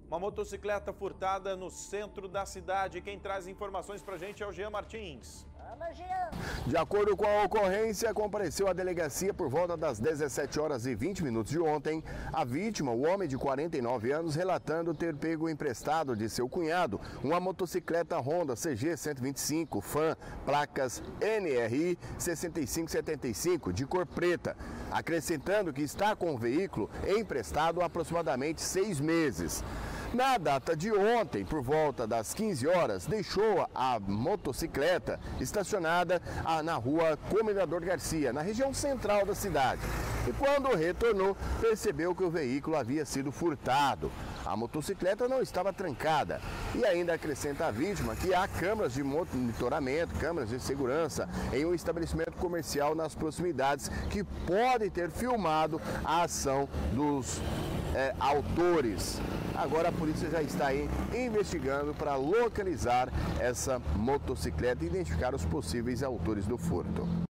Uma motocicleta furtada no centro da cidade. Quem traz informações pra gente é o Jean Martins. De acordo com a ocorrência, compareceu à delegacia por volta das 17 horas e 20 minutos de ontem. A vítima, o homem de 49 anos, relatando ter pego emprestado de seu cunhado uma motocicleta Honda CG 125 Fan, placas NRI 6575, de cor preta, acrescentando que está com o veículo emprestado há aproximadamente 6 meses. Na data de ontem, por volta das 15 horas, deixou a motocicleta estacionada na rua Comendador Garcia, na região central da cidade. E quando retornou, percebeu que o veículo havia sido furtado. A motocicleta não estava trancada. E ainda acrescenta a vítima que há câmeras de monitoramento, câmeras de segurança em um estabelecimento comercial nas proximidades que podem ter filmado a ação dos autores. Agora a polícia já está aí investigando para localizar essa motocicleta e identificar os possíveis autores do furto.